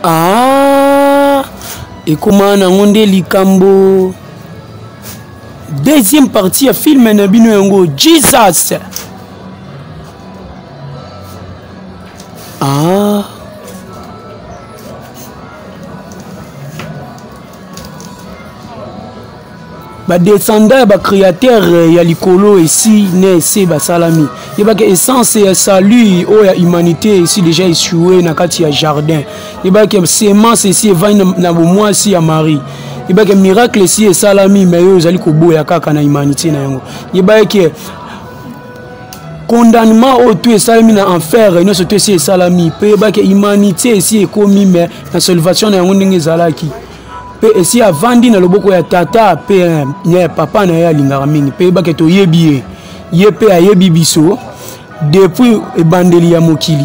Ah, et comment on a likambo. Deuxième partie à film Nabino Yango Jesus. Ah. Ba descendant ba créateur ya likolo ici né c'est ba salami. Il ba que essence et salut o ya humanité ici déjà échoué na kati ya jardin. Il ba que semence ici va na moi ici ya Marie. Il ba que miracle ici et salami mais yo zali ko boya kaka na humanité na yango. Il ba que condamnement au tout et salami na enfer et non surtout ici et salami. Pe ba que humanité ici est commis mais la salvation na yango ndenge zalaki. Et si avant na loboko ya tata pe ya papa na ya lingara mingi pe ba ke to yebi ye pe ayebi biso depuis ebandeli ya mokili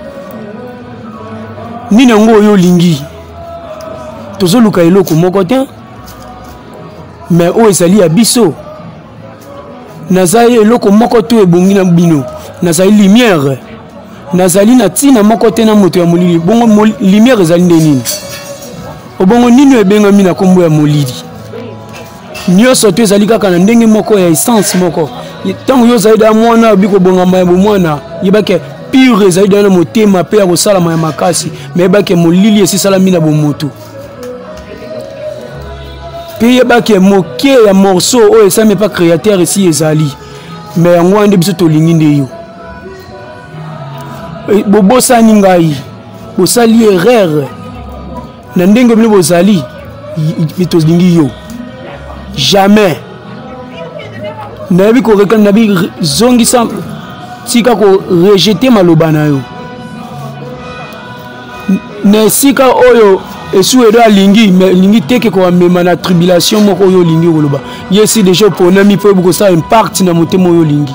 ni nango yo lingi tozoluka eloko moko te mais o ezali ya biso nazali eloko moko to ebongi na bino nazali lumière nazali na tina moko te na moto ya molili bongo lumière ezali ndenini obongo nini ebenga mina kombo ya molili nyoso to ezali kaka na ndenge moko ya essence moko tango yo zali da mwana biko bongamba ya mwana yebake pure ezali da na motema pe ya kosala ya makasi mais yebake molili esi sala mina bomoto pe yebake moke ya morceau o esame pas créateur ici ezali mais yango ande biso tolingi nde yo bobosani ngai bosali erreur na ndenge bino bozali bitolingi yo jamais nabi ko rekana nabi zongisa tika ko rejeter maloba na yo na sika oyo esu edo alingi mais lingi teke ko amema na tribulation moko yo lingi koloba yesi déjà ponami po buko sa impact na motemo yo lingi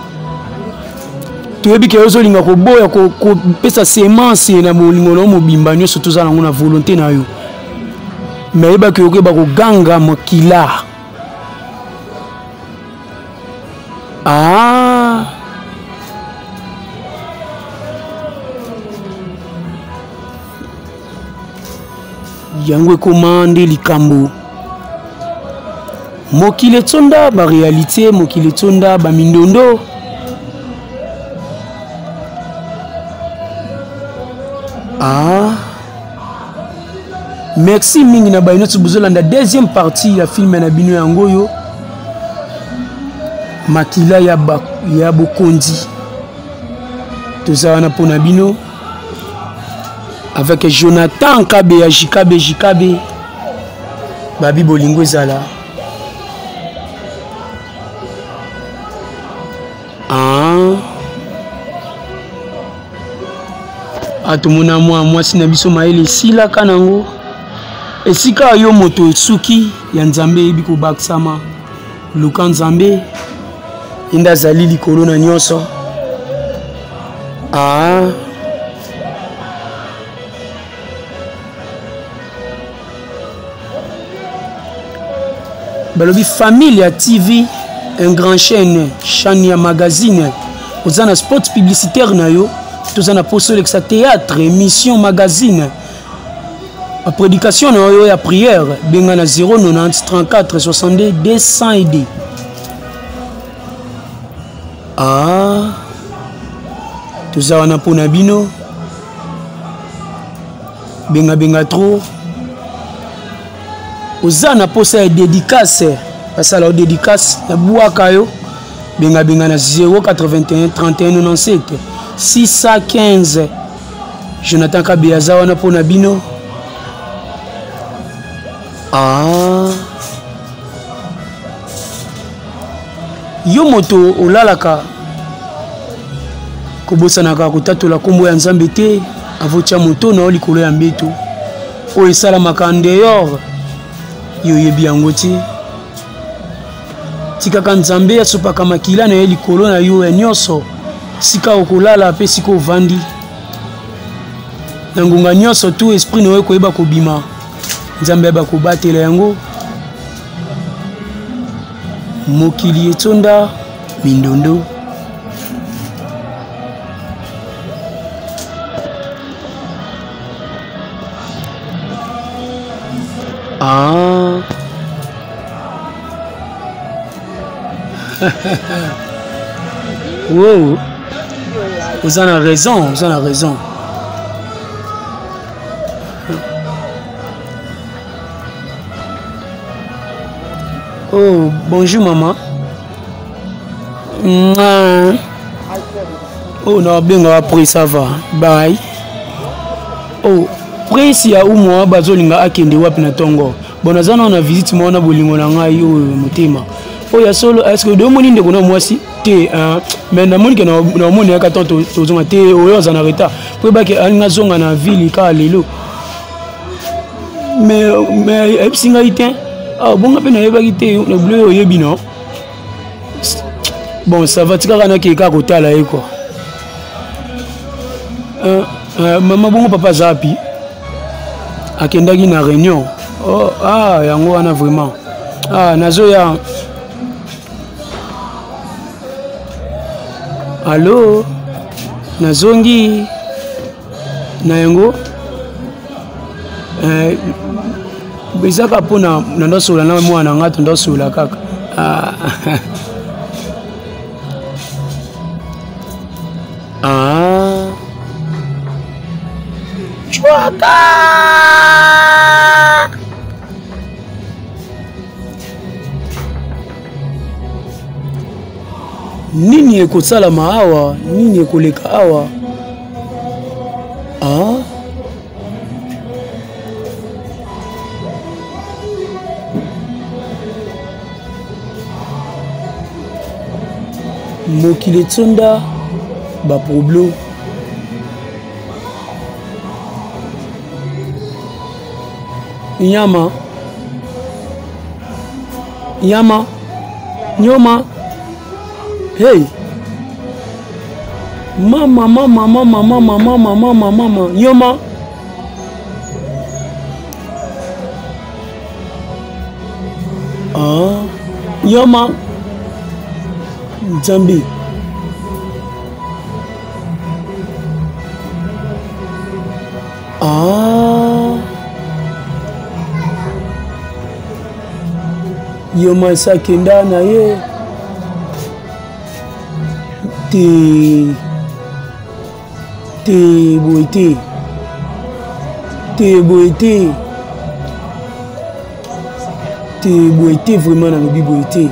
toyebi ke ozo linga ko boya ko pesa semence na molingo na mobimba nyoso tozala ngona volonté na yo mais yeba ke yoke ba ko ganga mokila ah yango commande likambo mokile tsonda ba réalité mokile tsonda ba mindondo ah merci mingi na baino tsubuzola na deuxième partie ya film na bino yango yo makila ya bokondi tozana pona bino avec Jonathan Kabe ya Jikabe babi bolingo ezala ah atumuna mwasi na biso maele sila kanango esika yo moto etsuki ya nzambe ebi ko baksama luka nzambe inda zali likolo na nyonso ah balobi Familia TV un grand chaîne Chania magazine ozana spot publicitaire na yo tozana poso lexa théâtre émission magazine la prédication na yo ya prière benga na 090 34 62 200 aidé ah tozana pona bino benga trop ozana posa ya dédicace pasala dédicace na buaka yo benga na 081 31 97 615 Jonathan Kabeaza wana pona bino ah yo moto olalaka kobosanaka kotatola kombo ya nzambe te avotia moto na likolo ya mbeto o esalamaka ndeyor yo yebi yango te tikaka nzambe asopaka makila na ye likolo na yo ya nyonso sika okolala pe sika ovandi na ngonga nyonso tu esprit na yo koyeba kobima nzambe ayeba kobatela yango mokili etonda mindondo Ah. Wow. Vous en avez raison, vous en avez raison. Oh, bonjour maman. Oh, non, bien après ça va. Bye. Oh, presi ya umwa bazolinga akende wapi na tongo. Bonazana na visite mona bolingo na ngai o motema. Oh ya solo est-ce que de moni ndeko na mwasi te mais na moni ke na moni ya katoto tozonga te oyo za na reta. Po ba ke alinga zonga na ville ka lelo. Mais epsinga ite. Ah bon ngape na yeba ite na bleu oyebi non. Bon ça va tika kana ke ka kotala e quoi. Maman bongo papa zapi akendaki na réunion. Oh ah yango wana vraiment ah nazo ya allo nazongi na yango bezaka pona ndosola na mwana ngatu ndosola kaka ah ah chwaka nini ekosala maawa nini ekoleka awa ah mokili tsonda ba problème nyama nyoma hey mama nyoma ah nyoma Nzambi ah yoma sakenda na ye te boité vraiment dans le biboité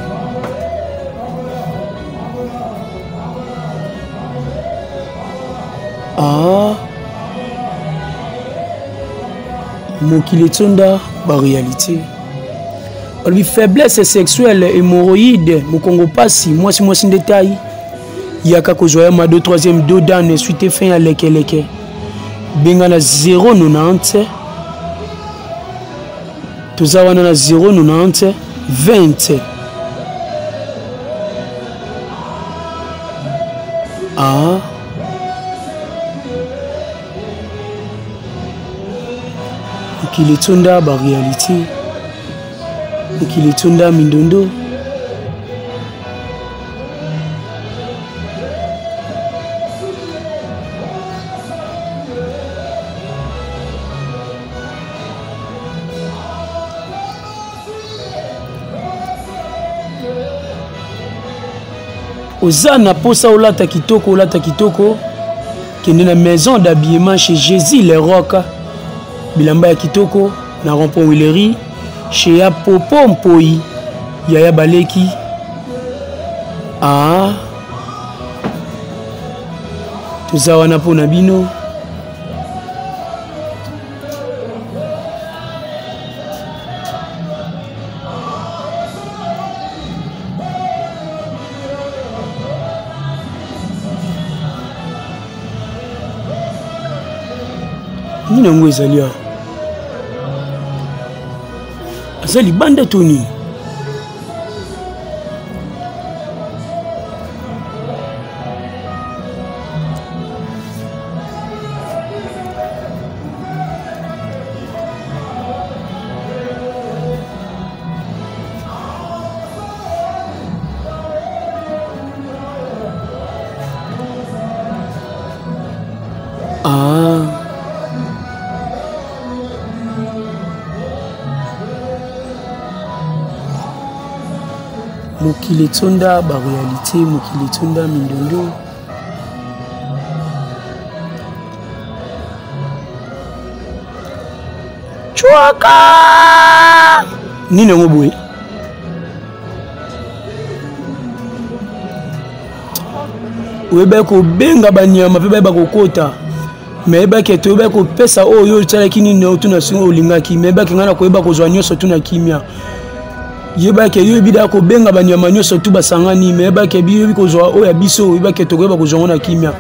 ah mokili tsonda ba réalité la faiblesse sexuelle hémorroïde mokongo pasi mwasi détail yaka kozwa ma 2 3e dodane suite fin ya lekeleke benga na 090 toza wana na 090 20 ah mokili tsonda ba réalité mokili tsonda mindondo Ozana posa olata kitoko kende na maison d'habillement chez Jésus les Rocs bilamba ya kitoko na rond-point Willery chez ya Popo Mpoi Yaya Baleki ah toza wana pona bino nini yango ezali awa aza libanda to nini mokili tonda ba réalité mokili tonda mindondo chwaka nini ngoboye weba ko benga banyama pe ba ko kota mais ba ke to ba ko pesa oyo tsala kini no tuna singo olingaki mais ba ke ngana ko ba ko zwa nyoso tuna kimia yeba ke yo bida ko benga banyama nyoso tu basangani mais ba ke bi ko zwa oyo biso ba ke to ko ba ko zwa na kimia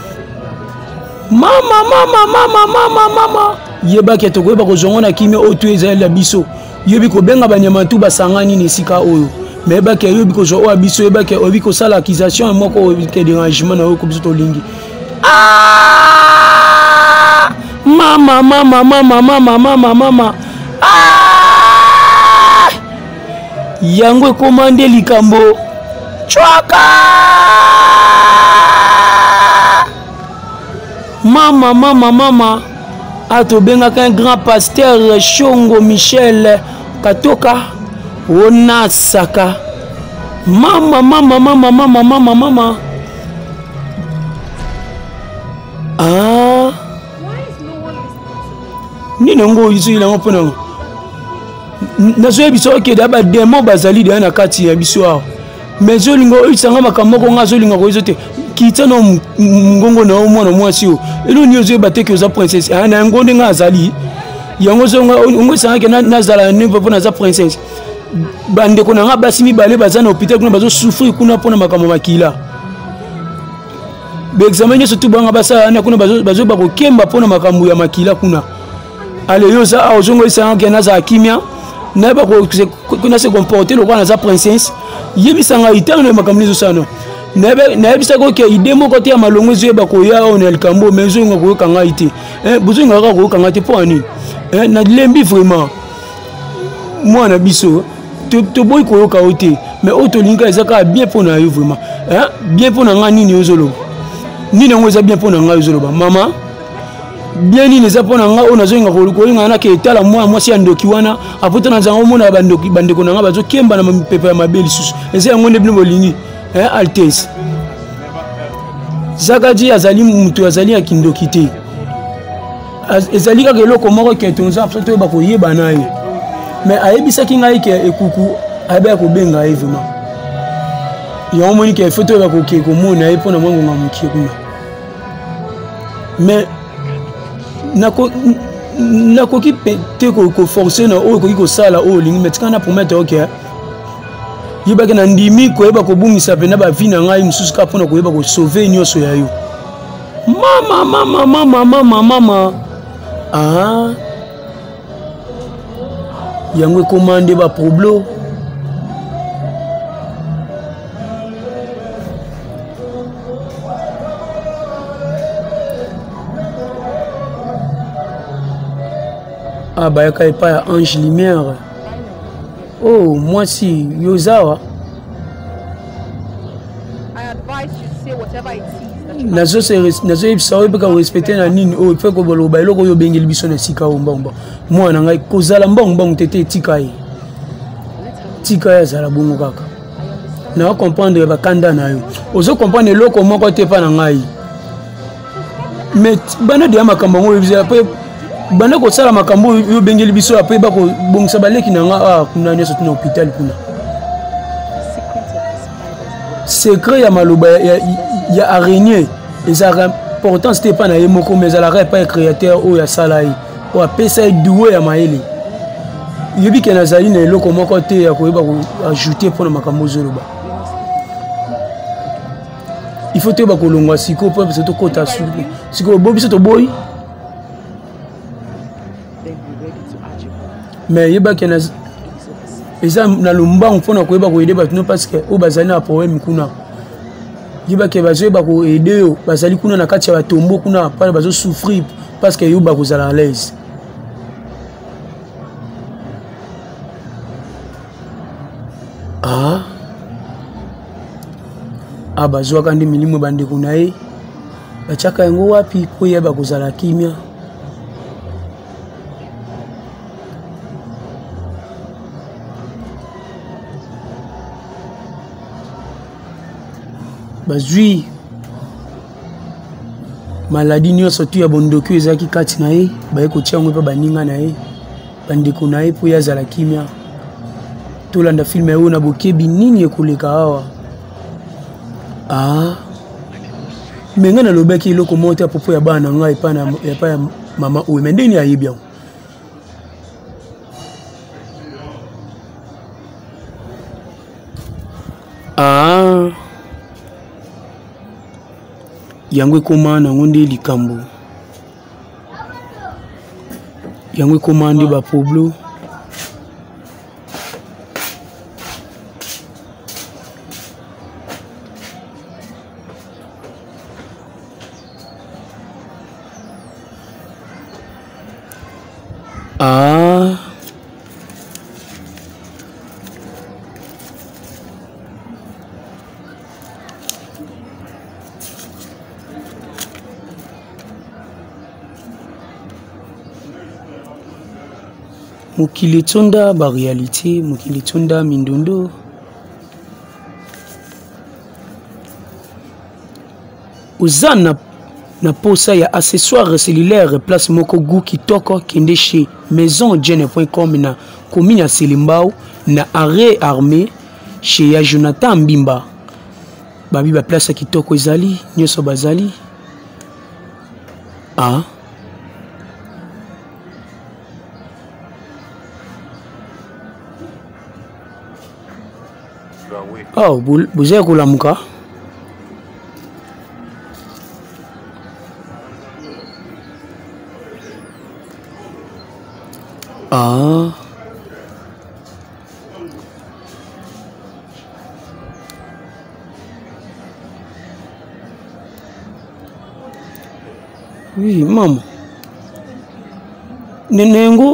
mama yeba ke to ko ba ko zwa na kimia o tu ezala biso yebi ko benga banyama tu basangani ni sika oyo mais ba ke yo bi ko zwa oyo biso yeba ke obi ko sala accusation moko ke dérangement na ko biso to lingi mama yango komande likambo chwaka mama ato benga un grand pasteur Shongo Michel Katoka ona saka mama nino ngo isu ila ngopona nazo biso ke da ba demo bazali de na kati ya biso aho mais zo lingo isanga makambo ko ngazo lingo ko izote kita no ngongo na omwana mwasi o elo nyozo bateke za princesse ana ngonde ngazali yango zo ngo sanga ke na zala ne papa na za princesse bande ko na basimi bale bazana hôpital kuna bazo souffrir kuna pona makambo makila be examen surtout banga basa na kuna bazo bako kemba pona makambo ya makila kuna ale yo za ozongo isanga ke na za kimia na ba ko se comporter le roi na za princesse yebisanga itano makamlizo sana na yebisa ko ke idemo ko te malongo zo ba ko ya on el kambo mezo ngo ko kanga ite buzo ngo ko kanga te po ani na lembi vraiment moi na biso to boy ko ka ote mais auto linga ezaka bien pona yo vraiment bien pona ngani ni ozolo ni ngo za bien pona ngani ozolo ba mama bien ni neza pona nga ona zonga ko linga na ke tala mwasi andoki wana aputa na zango mona bandoki bandeko na nga bazo kemba na pepa ya mabeli susu eza ngonde bino bolingi Altesse Zakaji azali mutu azali ya kindoki te ezali kaka eloko moko ke tonza absolument ba ko yeba na ye mais ayebisaki ngai ke ekuku ayeba ko benga ye vraiment yo moni ke photo ba ko ke ko mona ye pona mwango ngamukie kuna mais nakoki te ko forcer na o ko sala o lingi mais tikana promettre OK yebaka na ndimi ko yeba ko bungisa pena ba vie na ngai mususu ka pona ko yeba ko sauver nyoso ya yo mama yango commande ba problème bayaka epa ya Ange Lumière oh moi si yozawa I advise you to say whatever it is nazo ebisa beka respecter na nini oh fait ko bolo ba eloko yo bengeli biso na sika ombomba mwana ngai kozala mbongo tete tika ya zala bongo kaka na comprendre ba kanda na yo ozo comprendre eloko moko te pa na ngai mais bana de makambo ngo ebisa pe bana ko sala makambo yo bengeli biso après ba ko bongisa baleki na nga kuna nyoso tuna hôpital kuna secret ya maloba ya araignée les important c'était pas na yemoko mais ala pas créateur o ya salai o apesa doué ya maele yebi ke nazali na eloko moko te ya ko ba ko ajouter pour na makambo zoloba il faut te ba ko longwa siko pour parce que to kota siko bobi so to boy mais yeba ke na eza na lumbangu pona ko yeba ko aider batino parce que o bazali na problème kuna yeba ke bazo ba ko aider yo bazali kuna na kati ya batombo kuna pa bazo souffrir parce que yo ba ko zala à l'aise bazo kandi milimo bande kuna ye bachaka yango wapi ko yeba ko zala kimia bazui maladie nyonso tu ya bondoki ezalaki kati na ye baye kotia yango mpe baninga na ye bandeko na ye mpo ye azala kimia tolanda filme oyo na bokebi nini ekoleka awa me ngai nalobaki eloko moko te apopo ya bana na ngai epai ya mama oyo me ndeni ayebi yango yango ekoma nango nde likambo yango ekoma nde bapoblo mokili etonda baréalité mokili etonda mindondo oza na posa ya accessoire cellulaire place moko gu kitoko kende chez maisonjene.com na commune ya Selimbao na arrêt armé chez ya Jonathan Mbimba babi ba place kitoko ezali nyonso bazali bozali kolamuka oui mama nenengo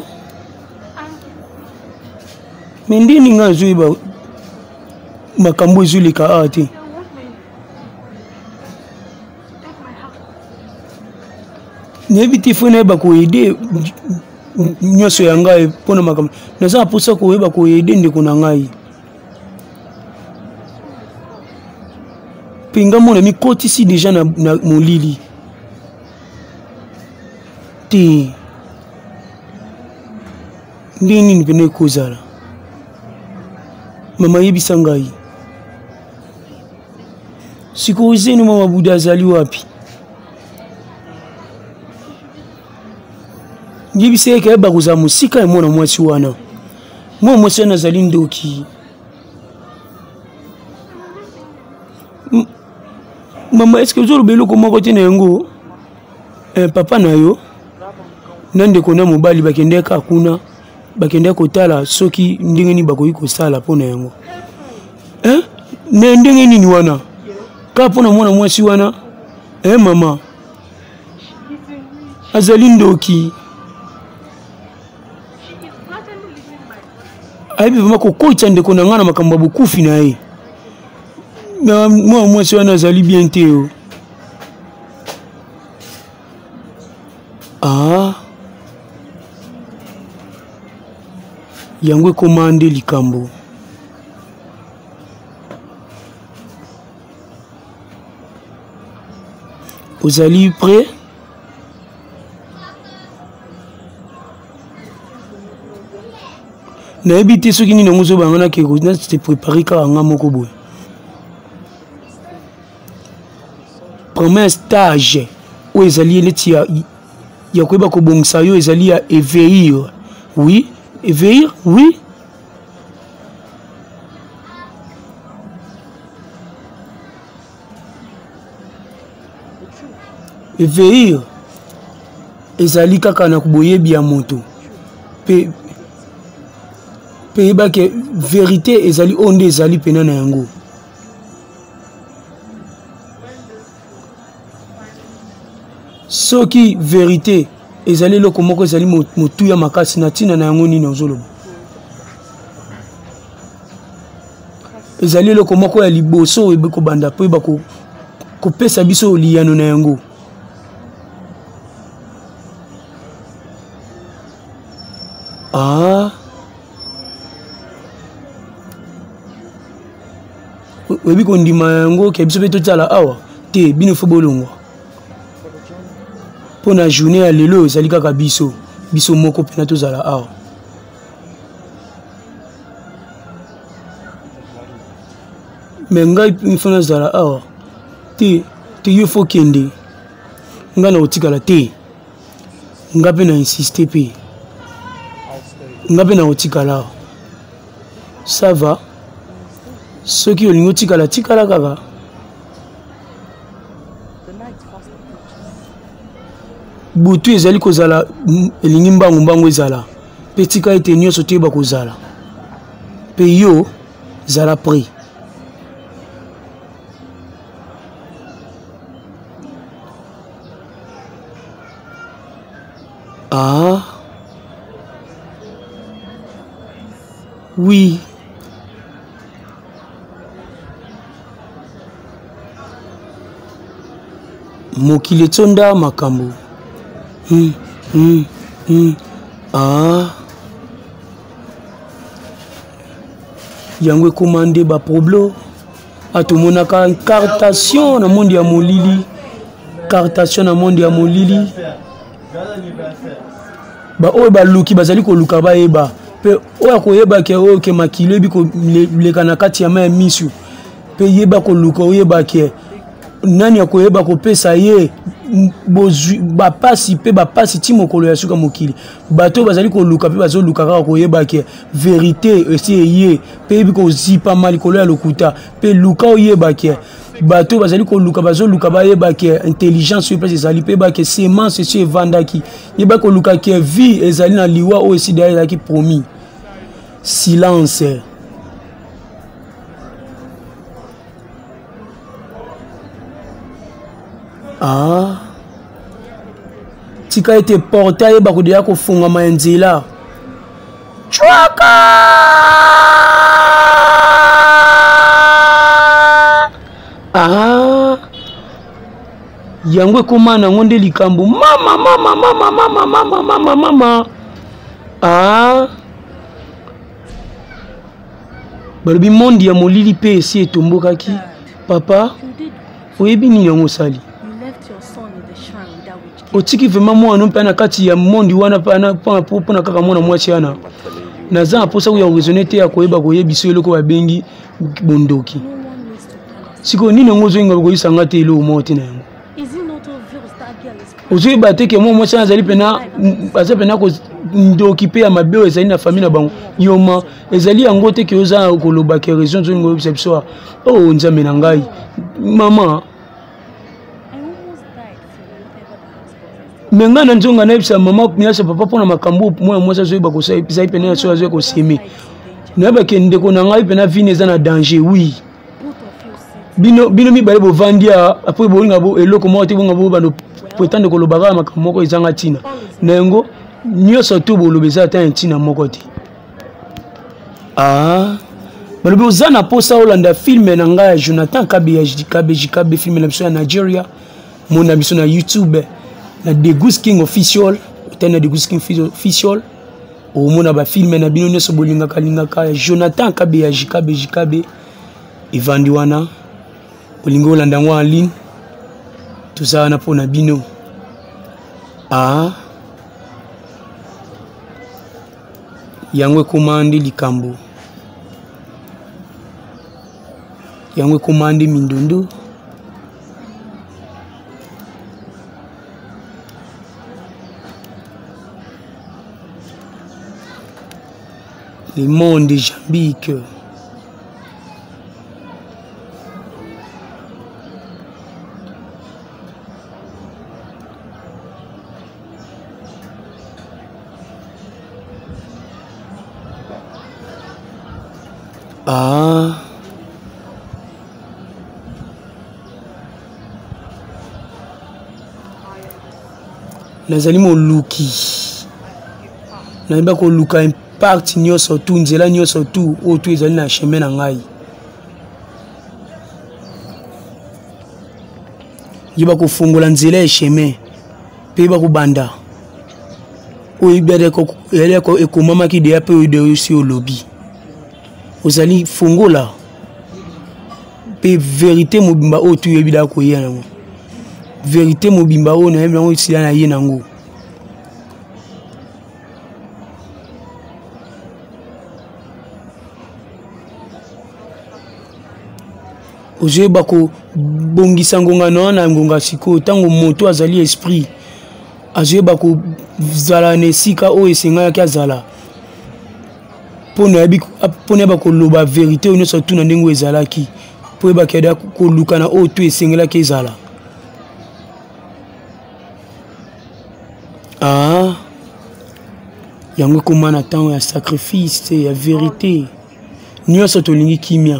me ndini nga azoyeba makambo ezoleka awa te nayebi te fo nayeba koyede nyonso ya ngai mpona makambo naza na mposa koyeba koyede ndeko na ngai mpe nga mona mikotisi deja na molili te nde nini pene ekozala mama yebisa ngai sikoyo zeni mama buda azali wapi yebisa yeke yeba kozala mosika ya mwana mwasi wana mwana mwasi wana azali ndoki mama eske ozoloba eloko moko te na yango papa na yo na ndeko na mobali bakendeka kuna bakendeka kotala soki ndenge nini bakoki kosala mpo na yango na ndenge nini wana kaka mpo na mwana mwasi wana mama azali ndoki ayebi vraimen kokotisa ndeko na ngai na makambo ya bokufi na ye mwana mwasi wana azali bien te o yango ekoma nde likambo ozali prêt nayebi te soki nini yango ozobanga nakeko nate préparé kaka nga moko boye premier stage oyo ezali neti ya koyeba kobongisa yo ezali ya éveillir oui éveillir oui éveillir ezali kaka na koboyebi ya moto pe yeba ke vérité ezali oyo nde ezali pena na yango soki vérité ezali eloko moko ezali motuya makasi na ntina na yango nini ozoloba ezali eloko moko ya liboso oyo ekobanda mpo yeba kopesa biso liyano na yango oyebi kondima yango ke biso pe totala awa te bino fo bolongwa mpo na journée ya lelo ezali kaka biso moko mpena tozala awa me ngai mfo nazala awa te yo fo kende nga na kotikala te nga mpe na insiste mpe nga mpe na kotikala awa ça va soki olingi otikala tikala kaka butu ezali kozala elingi mbangu ezala mpe tika ete nyonso toyeba kozala mpe yo zala prêt ah oui mokili etonda makambo ah yango ekomande baproblo atomonaka incartation na monde ya molili cartation na monde ya molili ba oyo baluki bazali koluka bayeba pe oyo koyeba ke oyo ke makilo ebi koleka na kati ya mai ya misu pe yeba koluka oyeba ke nani akoyeba kopesa ye bapasi pe bapasi ti mokolo ya suka mokili bato bazali koluka pe bazoluka kaka koyeba ke vérité esi eye pe yebi kozipa ma likolo ya lokuta pe luka oyeba ke bato bazali koluka bazoluka bayeba ke intelligence oyo place ezali pe bake semence esi evandaki yeba koluka ke vie ezali na liwa oyo esi daya ezalaki promis silence ah tika ete porta yeba kodeya kofungama ya nzela chwaka ah yango ekoma nango nde likambo mama ah balobi mondi ya molili mpe esi etombokaki papa oyebi nini yango osali otiki vraiment mwana mpe na kati ya mondi wana mpona kaka mwana mwasi wana naza na mposa koya koraisonne te ya koyeba koyebiso eloko babengi bondoki sikoyo nini yango ozoyinga koyisanga te eloko moko te na yango ozoyeba te ke mwa mwasi wana aza pena kondoki mpe ya mabe oyo ezali na famille na bango yoma ezali yango te ke oza koloba ke raison ozoyinga koyebisa biso o nzambe na ngai mama mais nga na nzonga nayebisa mama miasa papa mpona makambo mwana mwasi azoyeba kosala ezali pene na so azoya koseme nayeba ke ndeko na ngai mpena vine eza na danger oui bino mibale bovandi apres bolinga eloko moko te bonga bobando pretendre kolobaka makambo moko ezanga ntina na yango nyonso to boloba eza ata ntina moko te ah balobi oza na mposa olanda filme na ngai ya Jonathan Kabe filme na biso ya Nigeria mona biso na YouTube na The Goose King official otana The Goose King official omona ba filme na bino nyonso bolingaka ya Jonathan Kabe evandi wana olingo olanda ngo en ligne tozala na mpona bino ah yango ekomande likambo yango ekomande mindondo le monde jambique ah nazali moluki nayeba koluka impact nyonso tu nzela nyonso tu oyo tu ezali na chemin na ngai yeba kofungola nzela ya chemin mpe yeba kobanda oyo yeba ekomamaki deya mpe oyo deya osi olobi ozali fungola pe vérité mobimba o tu yebida ko ye nango vérité mobimba o na yebida ngo sila na ye nango oje bako bongisa ngonga na ngonga siko tango moto azali esprit aje bako zala ne sika o esenga ya kazala pona bako loba vérité o nyoso tuna ndengo ezalaki po ba keda ko lukana o tu esengela ke ezala yango komana tango ya sacrifice ya vérité nyoso tolingi kimia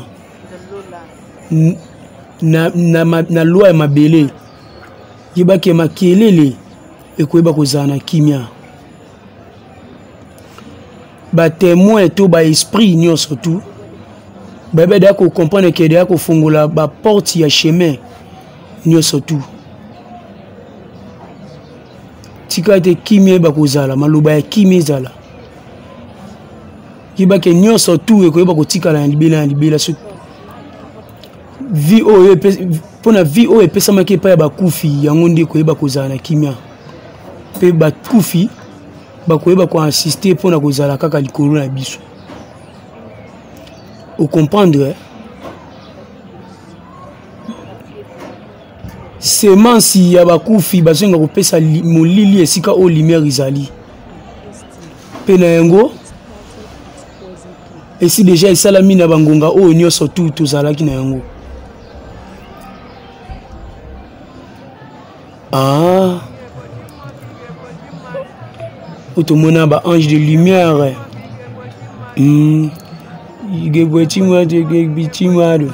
na loi ya mabele yebaki ya makelele ekoyeba kozala na kimia batémoin to baesprit nyonso tu bayebeda kocomprendre ke deya kofongola baporte ya chemin nyonso tu tika ete kimia eyeba kozala maloba ya kimia ezala yebaki nyonso tu ekoyeba kotikala na libela so vie oyo mpona vie oyo epesamaki epai ya bakufi yango nde koyeba kozala na kimia mpe bakufi bakoyeba koinsiste mpona kozala kaka likolo na biso ocomprendre semence ya bakufi bazonga kopesa molili esika oyo lumière ezali mpe na yango esi deja esalami na bangonga oyo nyonso tu tozalaki na yango otomona ba ange de lumière igebwetimwa tegebitimwado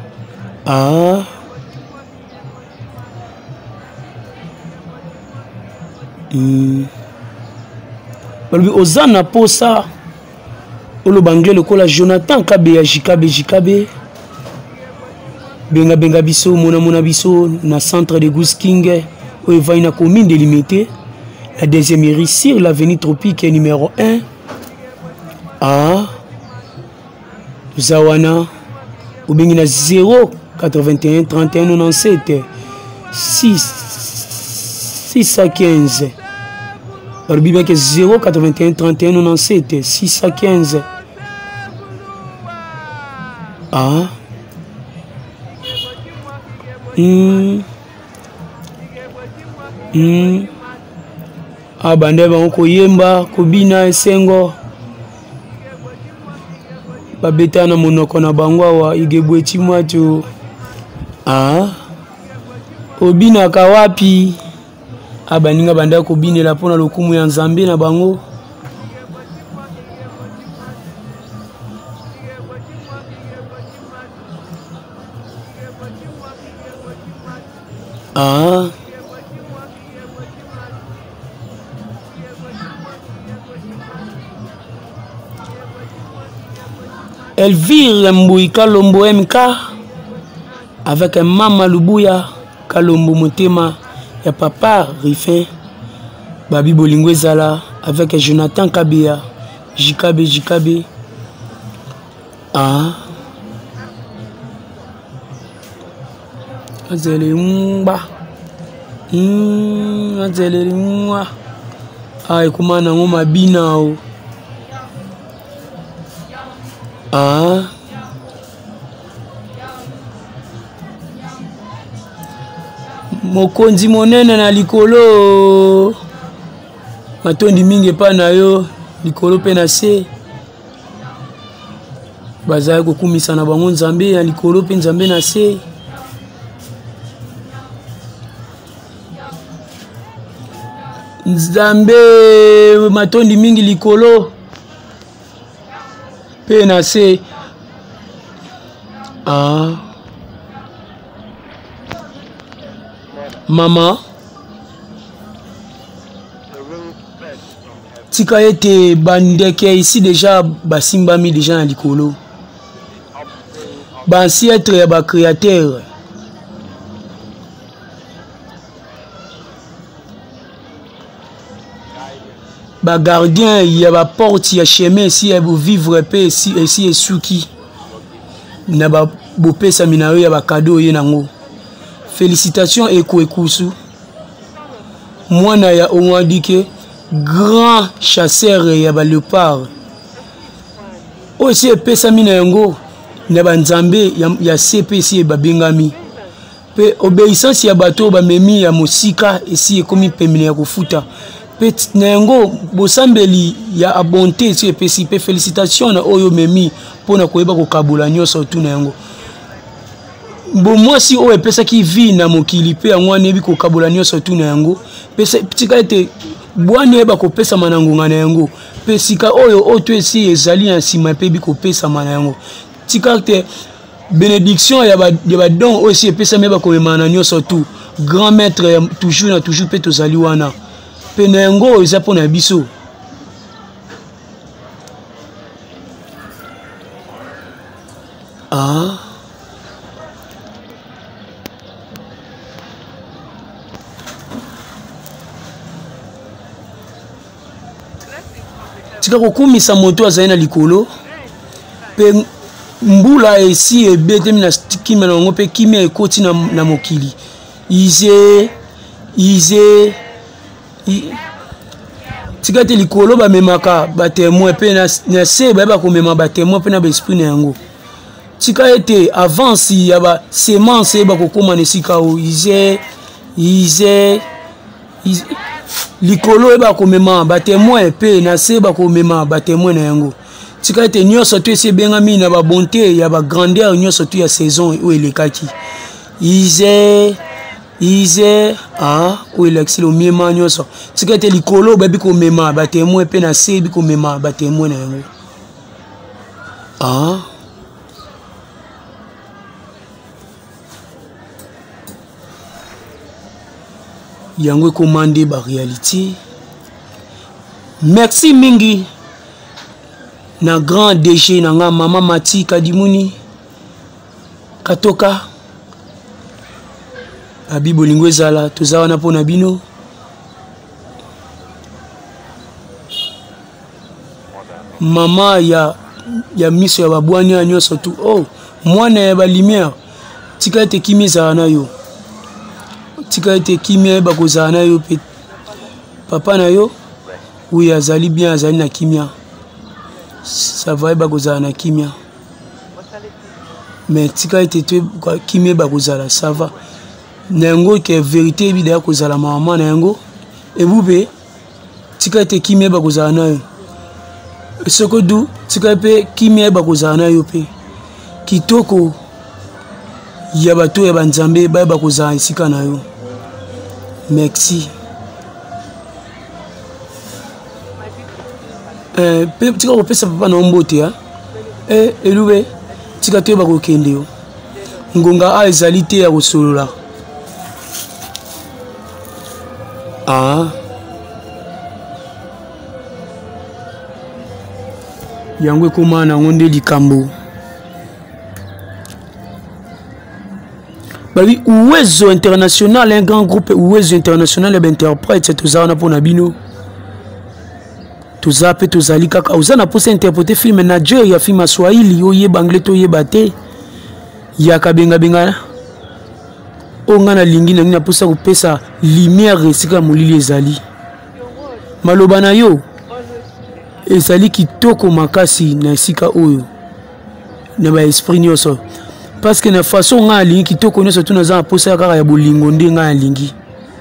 balobi oza na posa oloba anglais lokola Jonathan Kabe ya jikabe benga biso mona biso na centre de Goose King oyo evai na commune délimitée la deuxième hérissure l'avenue Tropique numéro 1 Zawana obengi na 0 81 31 97 615 balobi beke 0 81 31 97 615 bande bango koyemba kobina esengo babeta na monoko na bango awa igebweti mwatu obinaka wapi baninga banda kobinela mpona lokumu ya nzambe na bango Elvire Mboui Kalombo MK avec un Mama Lubuya Kalombo Motema ya Papa Rifin Babi Bolingo Ezala avec Jonathan Kabea Jikabe Azele mba azele mwa kumana ngoma binao mokonzi monene na likolo matondi mingi pa na yo likolo pe na se bazali kokumisa na bango nzambe ya likolo pe nzambe na se nzambe matondi mingi likolo pe na se mama tika ete bandeke ici déjà basimbami déjà na likolo bansiètre ya bacréateur bagardien ya baporte ya chemin esi ya bovivre pe esi esuki na bopesa mina yo ya ba cadeau ye nango. Félicitations Eko Ekusu. Mwana ya Omwadike grand chasseur ya ba léopard. Aussi pesa mina yango na ba nzambe ya CPC ba bengami. Pe obéissance ya bato ba memi ya mosika esi ekomi pemine ya kofuta. Pe na yango bosambeli ya bonté si epesi pe félicitations na oyo memi pona koyeba ko kabula nyoso tu na yango. Bo mwasi oyo epesa ki vi na mokili pe yango anebi ko kabula nyoso tu na yango. Pesa tika ete bwani eba ko pesa manangonga na yango. Pe sika oyo oto esi ezali na sima pe bi ko pesa mana yango. Tika te bénédiction ya ba don aussi epesa meba ko emana nyoso tu. Grand maître toujours pe tozali wana. Pe na yango eza pona biso. Ah. Tika kokumisa moto azali na likolo pe mbula esi ebete mina kimia na ngo pe kimia ekoti na mokili ize tika te likolo ba memaka ba témoin pe na se ba komema ba témoin pe na ba esprit na yango tika ete avance ya ba semence ba kokoma na sika o ize likolo eba komema ba témoin pe na se ba komema ba témoin na yango tika ete nyoso tu esi bengami na ba bonté ya ba grandeur nyoso tu ya saison o elekaki ize o elexi lo miema nyoso tika ete likolo ba bi komema ba témoin pe na se bi komema ba témoin na yango yango commandé ba réalité. Merci mingi na grand DG na nga mama Mati Kadimuni Katoka abi bolingo ezala toza wana pona bino mama ya miso ya babwani ya nyoso tu mwana ya ba lumière tika ete kimisa na yo tika ete kimia ba kozana yo pe papa na yo oui azali bien azali na kimia ça va ba kozana kimia mais tika ete tu kimia ba kozala ça va nango ke vérité bi da kozala maman na yango e bube tika ete kimia ba kozana yo soko du tika pe kimia ba kozana yo pe kitoko ya bato ya banzambe ba kozana isika na yo. Merci. Tika ko pesa papa na mbote ya. Elube tika te ba ko kende yo. Ngonga a ezali te ya kosolola. Yango koma na ngonde likambo. Babi Uwezo International, un grand groupe Uwezo International et interprète tout ça on a pour nabino tout ça peut tout ça likaka uzana pour interpréter film Nigeria film Swahili oye banglais to yebate ya kabenga benga onga na lingi na ngina posa kopesa lumière sika molili ezali maloba na yo ezali kitoko makasi na sika oyo na ba esprit nyoso. Parce que na façon nga lingi kitoko nyoso tu naza posa kaka ya bolingo nde nga lingi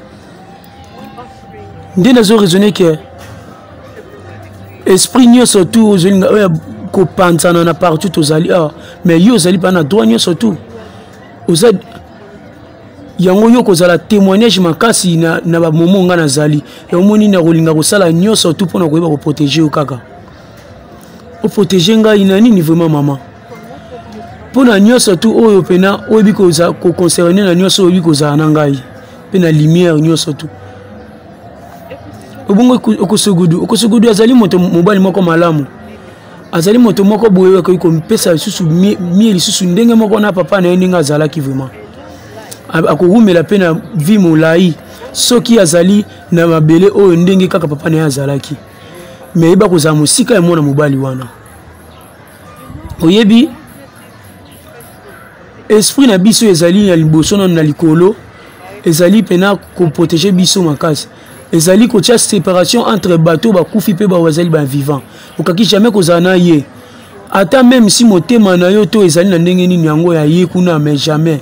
nde nazo raisonner que esprit nyoso tu ozolinga ko pansana na partout tozali mais yo zali pa na droit nyoso tu oza yango yo kozala témoignage makasi na ba momo nga nazali ya omoni na kolinga kosala nyoso tu pona koyeba ko protéger o kaka o protéger nga ina nini vraiment maman pona nyoso tu oyo pena oyebi koza ko concerner na nyoso oyebi koza na ngai pena lumière nyoso tu obongo okosugudu azali moto mobali moko malamu azali moto moko boye ko mpesa susu mieli susu ndenge moko na papa na ndenge azalaki vraiment akokumela pena vie molai soki azali na mabele oyo ndenge kaka papa na azalaki mais iba koza musika ya mwana mobali wana oyebi esprit na biso ezali ya liboso na likolo ezali pena ko protéger biso makasi ezali ko tia séparation entre bateau bakufi pe ba wazali ba vivant okaki jamais kozana ye ata même si motema na yo to ezali na ndenge nini yango ya ye kuna mais jamais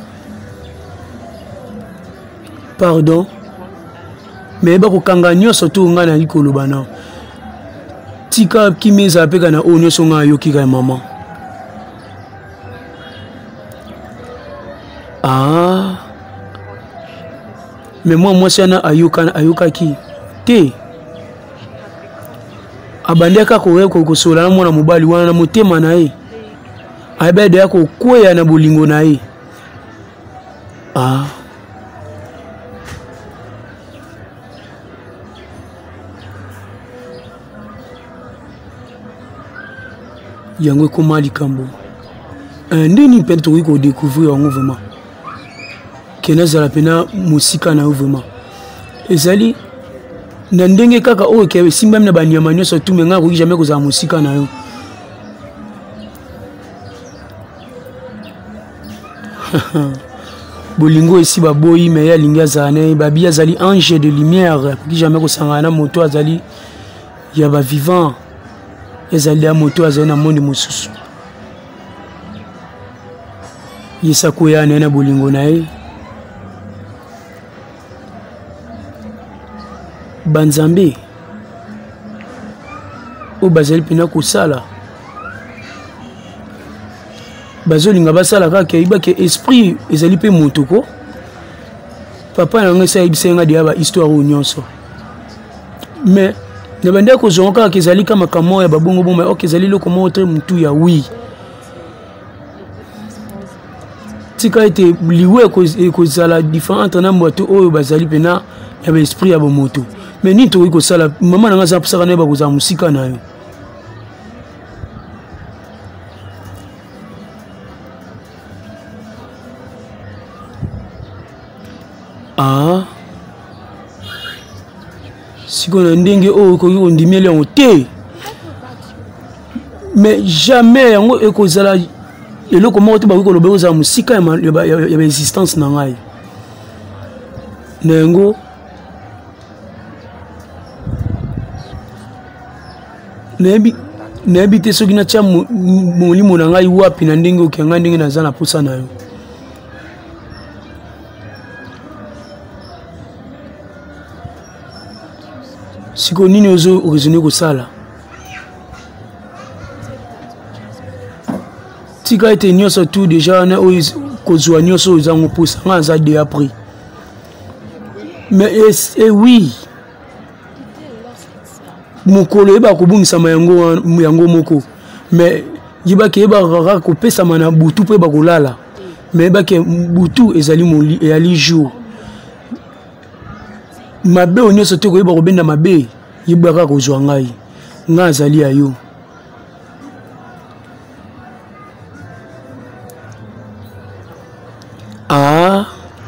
pardon mais ba ko kanga nyonso to nga na likolo bana tika kimeza peka na onyo so nga yo kika maman ah mais moi sana ayoka ki te abandeka ko sola na mwana mobali wana na motema na ye ayebede ya ko kweya na bolingo na ye ah yango ekoma likambo ndeni mpe tokoki kodécouvrir yango vraiment ke nazala pena mosika na yo vraiment ezali na ndenge kaka oyo ke esimbami na banyama nyonso tu me ngai akoki jamais kozala mosika na yo bolingo esi baboyi me ye alingi azala na ye babi azali ange de lumière akoki jamais kosangana na moto azali ya bavivant ezali ya moto azali na monde mosusu yesa koya na ye na bolingo na ye banzambe oyo bazali mpena kosala bazolinga basala kaka yebake esprit ezali mpe moto ko papa na yango esi ayebisa nga deya bahistoire oyo nyonso mais na bandeko kozonga kaka ezali ka makambo ya babongo bomba oke ezali eloko moko tre mutu ya wi tika ete liwe ekozala différent entre na bato oyo bazali mpena ya baesprit ya bomoto mais nini tokoki kosala mama na nga aza mposaka na ye bakozala mosika na yo ah siko na ndenge oyo okoki kondimeli yango te mais jamais yango ekozala eloko moko te bakoki koloba ekozala mosika ya baexistence na ngai na yango nayebi te soki natia molimo na ngai wapi na ndenge oke ngai ndenge naza na posa na yo siko nini ozo okezoni kosala tika ete nyonso tu déjà na oyo kozwa nyonso oyo ezango posa ngai aza de appris mais oui mokolo yeba kobungisama yango moko mais yebake yebaka kaka kopesama na butu mpo yeba kolala mais yebake butu ezali jour mabe oyo nyonso te koyeba kobenda mabe yebaka kozwa ngai azali ya yo ah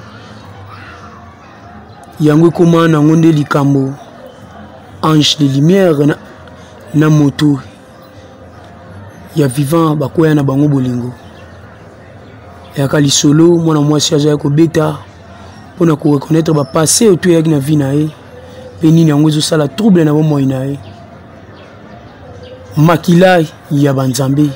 yango ekoma nango nde likambo ange de lumière na moto ya vivant bakoya na bango bolingo yaka lisolo mwana mwasi azali kobeta mpona koreconnaître bapassé oyo to eyaki na vie na ye mpe nini yango ezosala trouble na bomoi na ye makila ya banzambe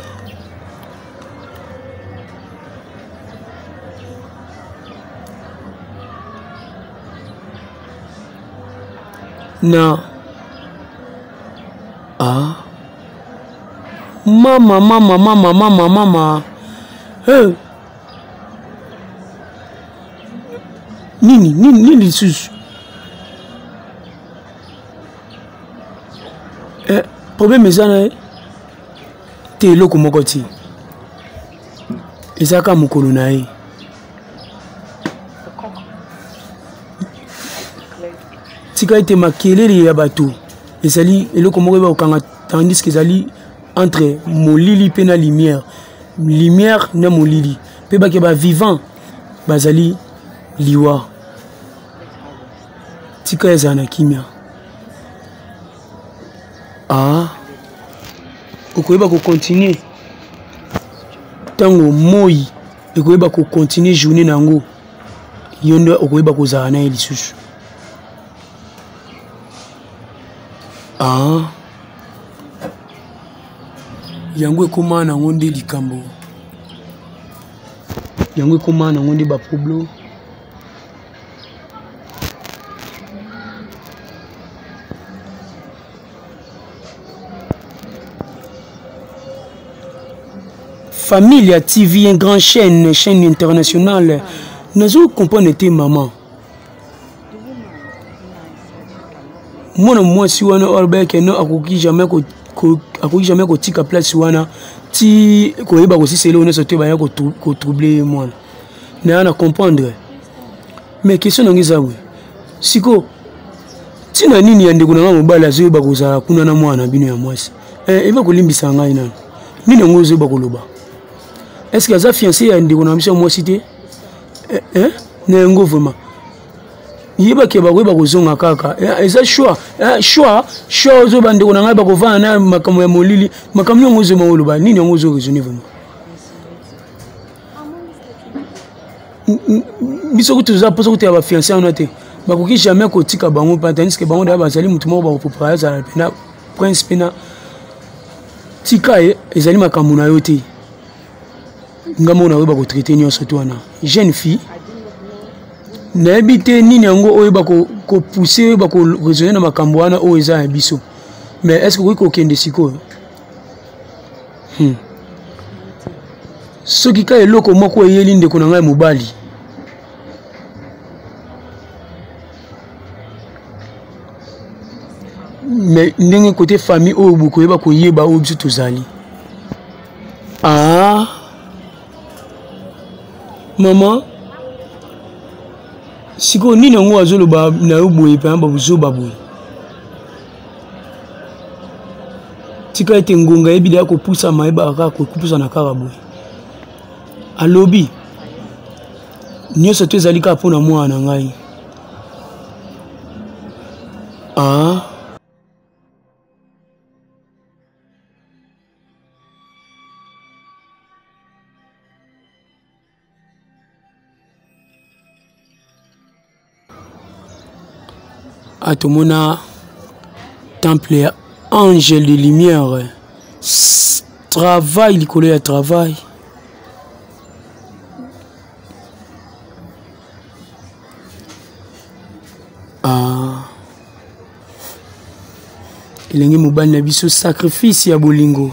na ah mama hey. nini lisusu problème eza na ye te eloko moko ti ezaka mokolo na ye tika ete makelele ya bato ezali eloko moko eba kokanga tandis que ezali entre molili mpe na lumière na molili mpe bake bavivant bazali liwa tika ezala na kimia ah okoyeba kocontinue ntango moi ekoyeba ko continuer journée nango yondo okoyeba ko za na elisusu yango ekoma nango nde likambo yango ekoma nango nde ba problème Familia TV, une grande chaîne internationale. Nous comprenons tes maman. Moi si on a orbe no akoki jamais ko tika place wana ti ko yeba ko si c'est là on est ba ya ko troubler moi. Na comprendre. Mais question ngiza we. Siko tina nini yande kuna mobala zo ba ko za kuna na mwana bino ya mwasi. Eva ko limbisa ngai nani. Nini ngozo ba ko loba. Est-ce que ça fiancé a une dénomination moi cité n'engo vraiment yeba ke ba ko ba ko zonga kaka et ça choix zo bande ko na ba ko vana makamo ya molili makamo ngozo mangolo ba nini ngozo raisonner vraiment biso ko tuza poso ko te ba fiancé on ate ba ko ki jamais ko tika bango tandis que bango da ba zali mutu mo ba ko préparer ça na prince pena tika ezali makamo na yo te ngamo na weba ko traiter nyonso to wana jeune fille na habité nini yango oyeba ko pousser ba ko raisonner na makambo wana o eza ya biso mais est-ce que ko kende siko soki ka eloko moko eyeli ndeko na ngai mobali mais ndenge côté famille o buko yeba ko yeba o biso tozali Maman, si vous n'avez pas de temps, vous n'avez pas de temps. Si vous avez un gonga, vous avez poussé ma eba ko poussa na karabou. A lobby. Nyo se te zalika pona moi na ngai. Atomona temple ange de lumière travail likolo ya travail elenge mobali na biso sacrifice ya bolingo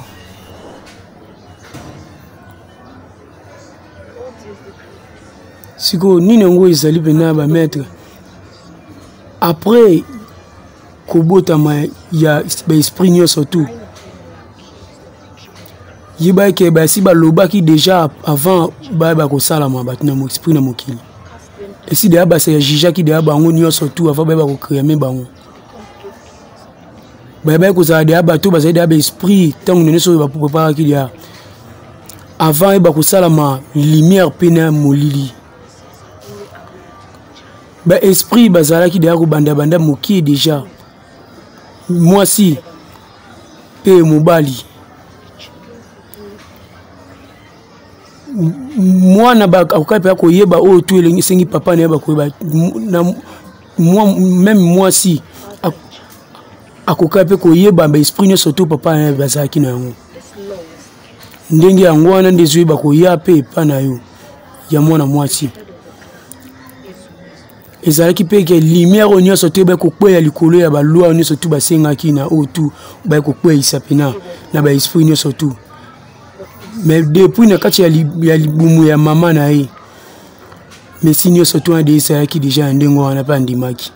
siko nini ngo ezali pena ba maître après kobota ma ya ba esprit nyonso tout yiba ke ba si ba loba ki déjà avant ba ko salama ba tuna mo esprit na mokili et si déjà ba se jija ki déjà bango nyonso tout avant ba ko créer me bango ba ko za déjà ba to ba za déjà ba esprit tant ne so ba pour préparer ki dia avant ba ko salama lumière pena molili ba esprit bazala ki déjà ko banda moki déjà moi si pe mobali moi na ba akape ko yeba o tu elengi sengi papa na ba ko ba na moi même moi si akokape ko yeba ba esprit ne surtout papa na bazala ki na yango ndenge yango wana ndezwe ba ko ya pe pa na yo ya mwana moi si ezalaki pe ke lumière onyo soto ba ko kweya likolo ya ba loi onyo soto ba senga kina o tout ba ko kweya isapena na ba esprit onyo soto mais depuis na kati ya libumu ya mama na ye mais sinyo soto ande isa ki déjà ndengo wana pa ndimaki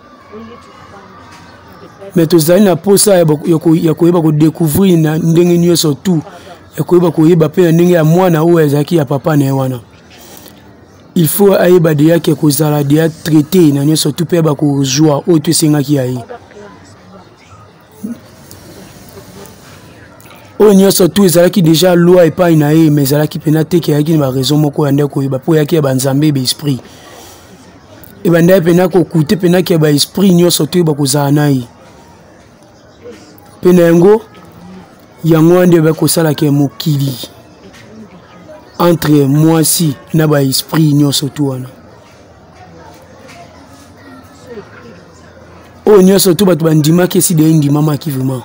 mais tozali na posa ya koyeba ko découvrir na ndenge nyo soto ya koyeba ko yeba pe ndenge ya mwana o ezaki ya papa na wana. Il faut aïba déjà que kozala déjà traité na nyo surtout pe ba ko joie o to senga ki ayi o nyo surtout ezala ki déjà loi et pas inae mais ezala ki penate ki yaki ba raison moko ya ndeko yeba po yaki ba nzambe be esprit e ba ndai pena ko kuté pena ki ba esprit nyo surtout ba kozala nai pena ngo yango ande ba ko sala ke mokili entre moi si na ba esprit nyonso tu wana o nyonso tu bato bandimaki esi de ndimamaki vraiment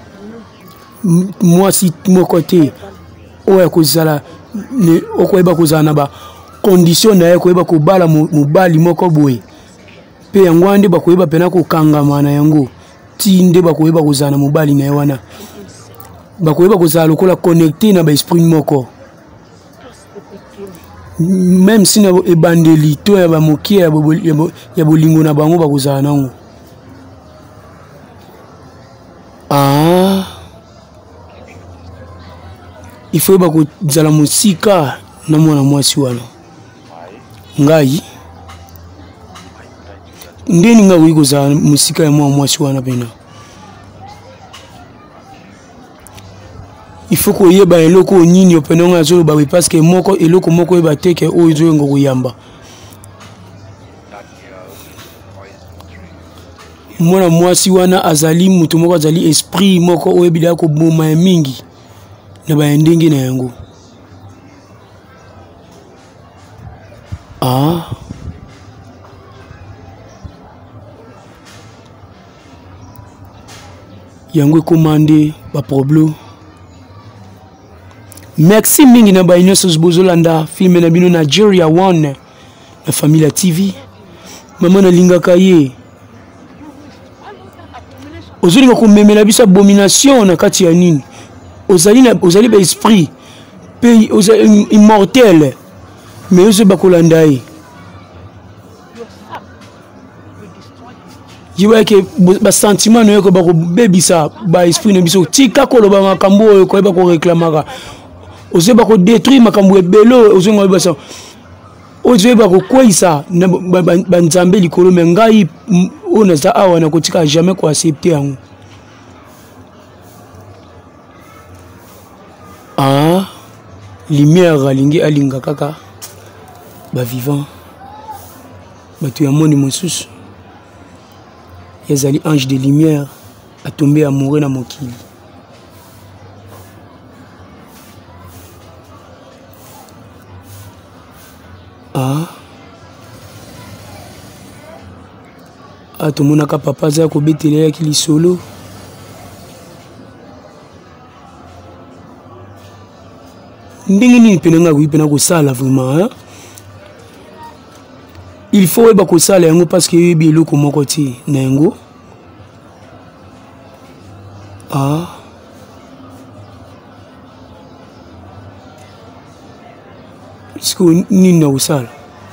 moi si moko te oyo kozala okoyeba kozala na ba condition na ye koyeba kobala mobali moko boye mpe yango wana nde bakoyeba mpena kokangama na yango ti nde bakoyeba kozala na mobali na ye wana bakoyeba kozala lokola connecté na baesprit moko même si na ebandeli to ya bamokie ya bolingo na bango bakozala nango il faut bakozala mosika na mwana mwasi wana ngai ndeni nga koki kozala mosika ya mwana mwasi wana pena il faut koyeba eloko nini opena nga azoloba we parce que moko eloko moko yeba te ke oyo ezoyenga koyamba mwana mwasi wana azali mutu moko azali esprit moko oyo ebila koboma ya mingi na bayandenge na yango yango ekomande baproblème merci mingi na bayi nyonso bozolanda filme na bino Nigeria One na Familia TV mama nalingaka ye ozolinga komemela biso abomination na kati ya nini ozali ba esprit pe ozali immortel mais ozo bakolanda ye yiba ke ba sentiment no ko ba ko bebisa ba esprit na biso tika koloba makambo oyo ko ba ko réclamaka ozo ba ko détruire makambo ebelo ozo ngaba sa ozo ba ko kwisa na ba nzambe likolo mengai ona za awa na kotika jamais ko accepter yango lumière alingi alinga kaka ba vivant bato ya monde mosusu yazali ange de lumière a tombé amoureux na mokili tomonaka papa aza kobetela yaki lisolo ndenge nini pena nga koyi pena kosala vraiment il faut yeba kosala yango parce que yebi eloko moko te na yango siko nini na kosala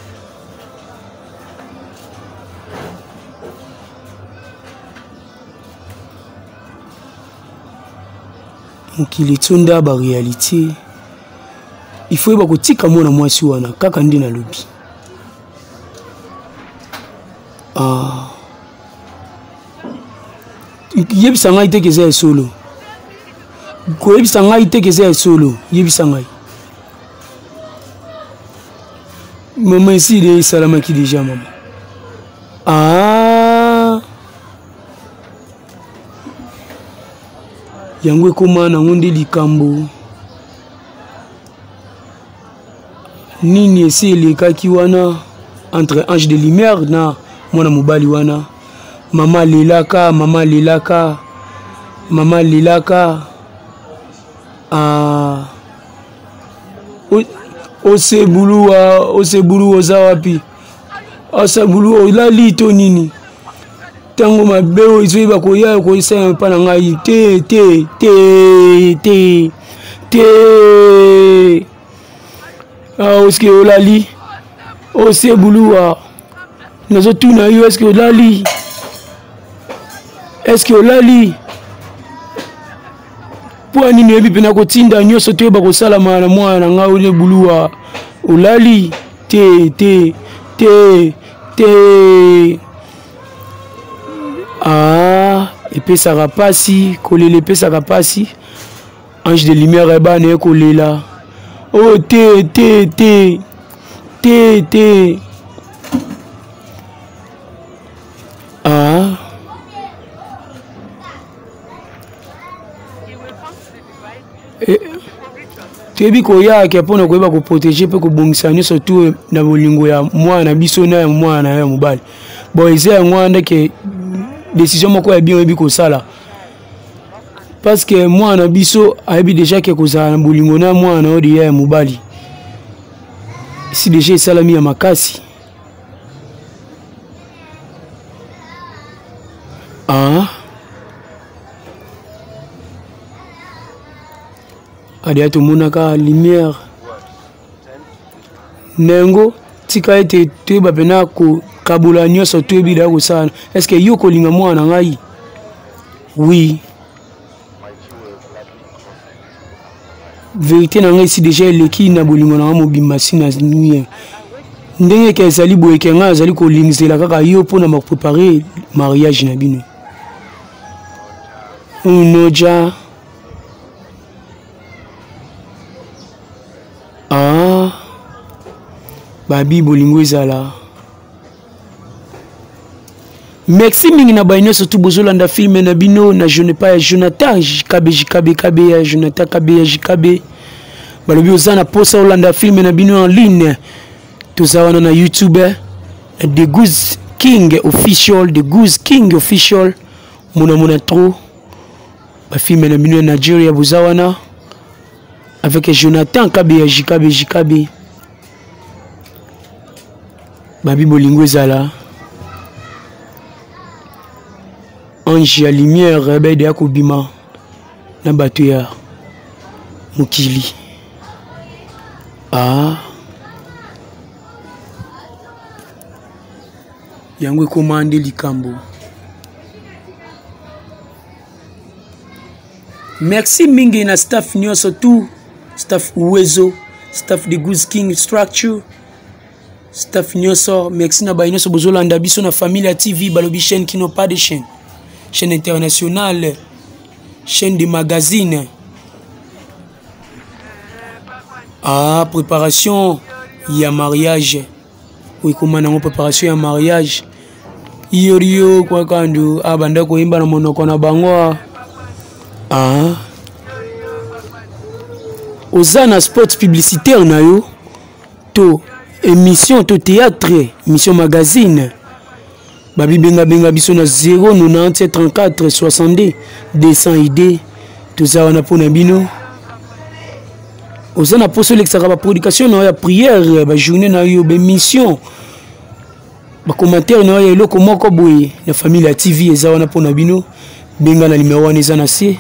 mokili etonda baréalité il faut yeba kotika mwana mwasi wana kaka nde nalobi yebisa ngai te keza ya solo koyebisa ngai te keza ya solo yebisa ngai mama esi de esalamaki deja mama yango ekoma nango nde likambo nini esi elekaki wana entre ange de lumière na mwana mobali wana mama lelaka osebulu oza wapi osebulu olali to nini tango mabe oyo ezoyeba koya koyesala mpa na ngai te oske olali osebuluwa nazotuna yo eske olali po nini oyebi mpena kotinda nyonso toyeba kosalama na mwana na ngai olebuluwa olali te epesaka pasi kolela epesaka pasi ange de lumière ebana ye kolela te toyebi koya ke pona koyeba ko protéger pe ko bongisa ni surtout na bolingo ya mwana biso na mwana ya mobali bon eza ngwanda ke décision moko ya bien yebi ko sala parce que mwana biso ayebi déjà ke ko za na bolingo na mwana odi ya mobali si déjà salami ya makasi Adia tomonaka lumière nengo tika ete toyeba pena ko kabola nyonso toyebi da kosala est-ce que yo kolinga mwana ngai oui vérité na ngai si déjà eleki na bolingo na mobimba si na nuye ndenge ke ezali boye ke ngai azali kolingizela kaka yo mpona maprépare mariage na bino unoja babi bolingo ezala merci mingi na baino surtout bozolanda filme na bino na je ne pas Jonathan JKB Jonathan KB balobi oza na posa olanda filme na bino en ligne tozawana na YouTube The Goose King official mona trop ba filme na bino na Nigeria bozawana avec Jonathan JKB babi bolingo ezala ange ya lumière bede ya kobima na bato ya mokili yango ekomande likambo merci mingi na staff nyonso tout staff uwezo staff The Goose King structure staff nyonso merci na baino so bozolanda biso na Familia TV balobi chaîne qui n'ont pas de chaîne internationale chaîne de magazine préparation ya mariage oui comment na préparation ya mariage iorio kwa kandu banda ko imba na monoko na bango ozana spot publicitaire na yo to émission to théâtre émission magazine babi benga biso na 090 34 62 200 idées toza na pona bino ozana poso l'extra ba production na ya prière ba journée na yo ba mission ba commentaire na ya eloko moko boye na Familia TV eza wana pona bino benga na numéro wana eza na C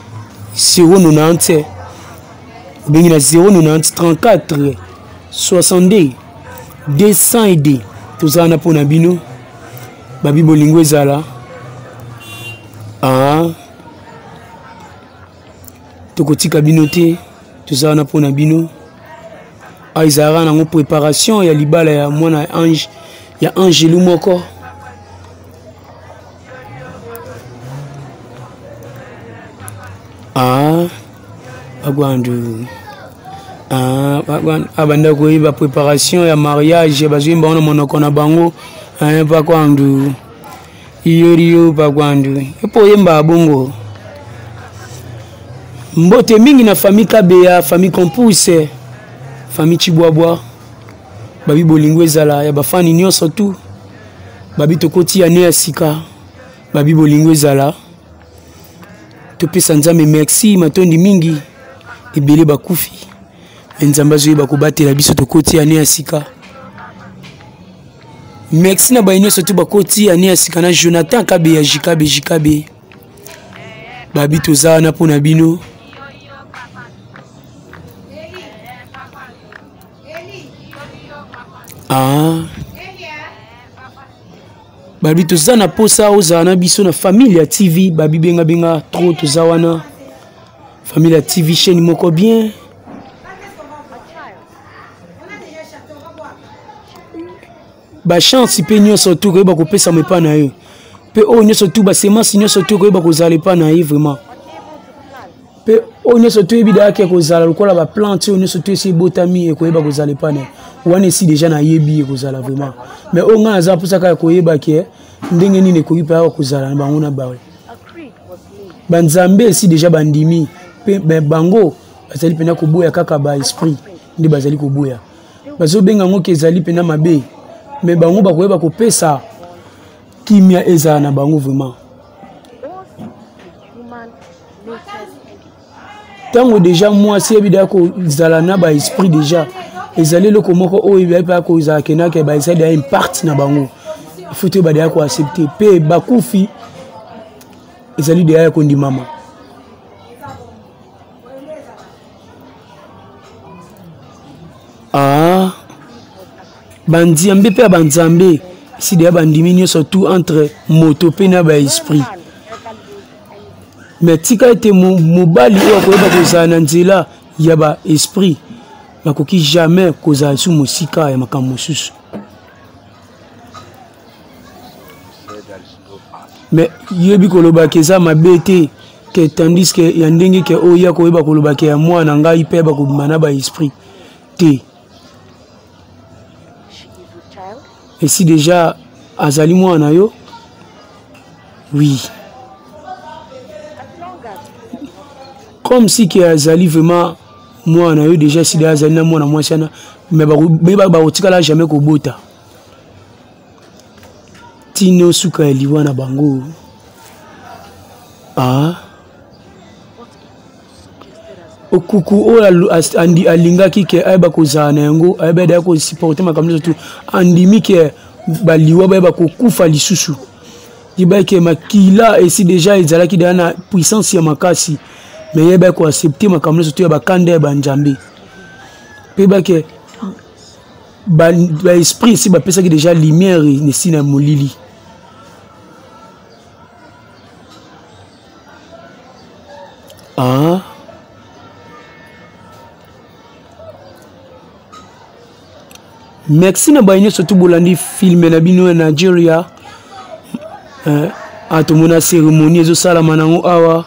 090 benga na 090 34 62 200 idées toza na pona bino babi bolingo ezala tokotika bino te toza na pona bino ezala nango préparation ya libala ya mwana ange ya angelu moko bagwandu abanda koyeba préparation ya mariage bazwimba wana monoko na bango bakwandu iorio bakwandu epo yemba bongo mbote mingi na famille Kabea famille Compousse famille Chibwabwa babi bolingo ezala ya bafani nyonso tu babi tokoti ane ya sika babi bolingo ezala topesa nzambe merci matondi mingi ebele bakufi nzambe azoyeba kobatela biso tokoti ane ya sika merci na baino surtout bakoti ane ya sika na Jonathan KB JKB babi toza na pona bino babi toza na posa oza na biso na Familia TV babi benga trop toza wana Familia TV chaîne moko bien ba chance pe nyonso tu ko ba ko pesa mepa na yo pe o nyonso tu ba semence nyonso tu ko ba ko zala pa na yo vraiment pe o nyonso tu ebida ke ko zala lokola ba plante o nyonso tu esi botami e ko ba ko zala pa na wana si déjà na yebi e ko zala vraiment mais o nga za pusa ka ko yeba ke ndenge nini ko yipa ko zala na bango na bawe banzambe si déjà bandimi pe bango bazali pena koboya kaka ba esprit nde bazali koboya bazobenga ngo kezali pena mabe mais bango bakoyeba kopesa kimia eza na bango vraiment tango déjà moi si ebida kozala na ba esprit déjà ezali loko moko oyo ebia kozala kenaka ba ezali ya impact na bango il faut te bada ko accepter pe bakufi ezali de ya kondimama bandiambe pe banzambe si de bandimi surtout entre moto pe na ba esprit mais tika ete mobali oyo akoyeba kozala na nzela ya ba esprit bakoki jamais kozala su mosika ya makambo mosusu mais yebi kolobaki eza mabe te ke tandis ke ya ndenge ke oyo ya koyeba kolobaki ya mwana ngai mpe bakobima na ba esprit te et si déjà azali mwana yo oui comme si que azali vraiment mwana yo déjà si déjà azali na mwana mwasiana mais bakotikala jamais kobota tino suka ya liwa na bango okuku oyo alingaki ke ayeba kozala na yango ayeba daya kosupporte makambo nyonso tu andimi ke baliwa bayeba kokufa lisusu yeba ke makila esi déjà ezalaki daya na puissance ya makasi mais yeba koaccepte makambo nyonso tu ya bakanda ya banzambe mpe yeba ke baesprit esi bapesaki déjà lumière nesi na molili merci na baye nyonso bolandi filme na bino ya Nigeria atomona cérémonie ezosalama nango awa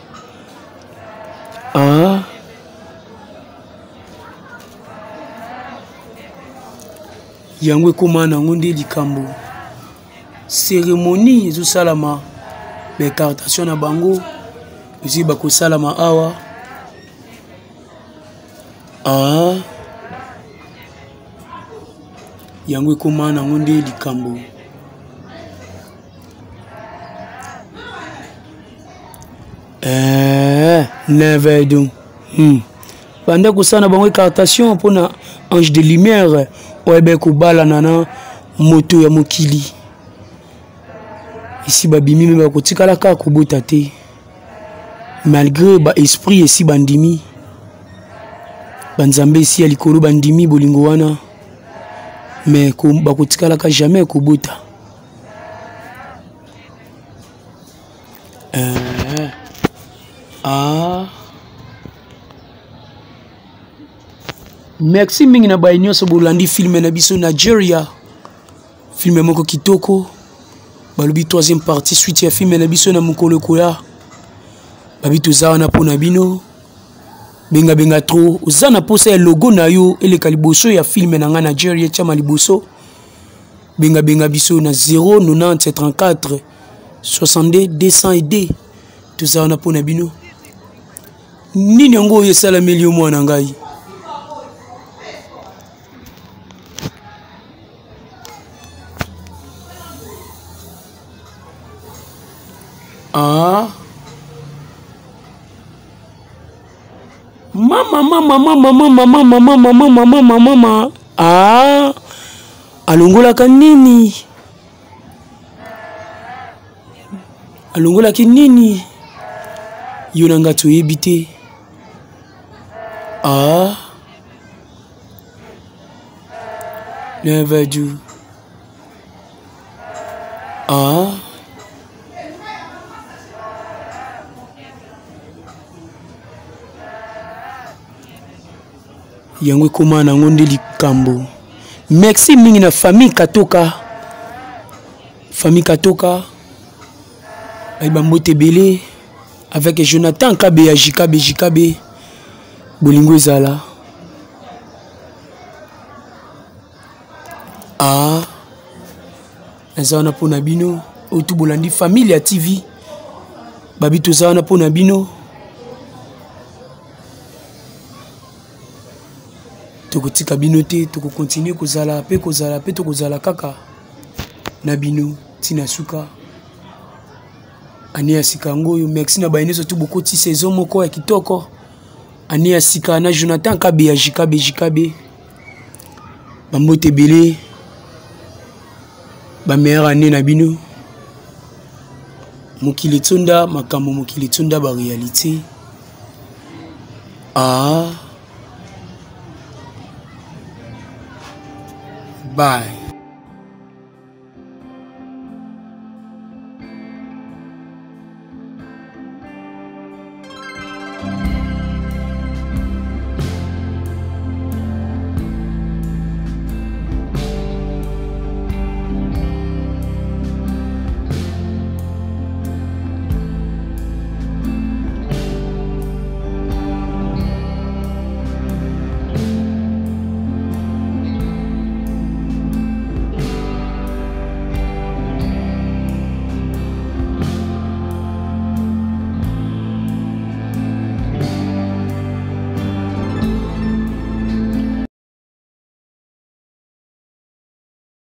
yango ekoma nango nde likambo cérémonie ezosalama baécartation na bango ezi bakosalama awa yango ekoma nango nde likambo never do banda kosala bango écartation mpona ange de lumière oyebe kobalana na moto ya mokili esi babimi me bakotikala kaka kobota te malgré baesprit esi bandimi banzambe esi ya likolo bandimi bolingo wana mais bakotikalaka jamais kobota merci mingi na baye nyonso bolandi filme na biso Nigeria filme moko kitoko balobi 3e partie suite ya filme na biso na mokolo koya babi toza wana mpona bino benga trop oza na posa ya logo na yo eleka liboso ya filme na nga Nigeria tiama liboso benga biso na 09034 62 202 toza wana mpona bino nini yango oyo esalameli yo mwana ngai mama alongolaka nini alongolaki nini yo na nga toyebi te never do yango ekoma nango nde likambo merci mingi na famille katoka ayeba mbote ebele avec Jonathan Kabe ya jikabe bolingo ezala naza wana mpona bino oyo tu bolandi famille ya TV babi toza wana mpona bino tokotika bino te tokokontinue kozala pe tokozala kaka na bino tina suka ane ya sika ngoyo. Merci na baine surtout beaucoup ti saison moko ya kitoko ane ya sika na Jonathan Kabe ya jikabe bambote belé ba meilleure année na bino mokili tsonda makambo mokili tsonda ba réalité bye.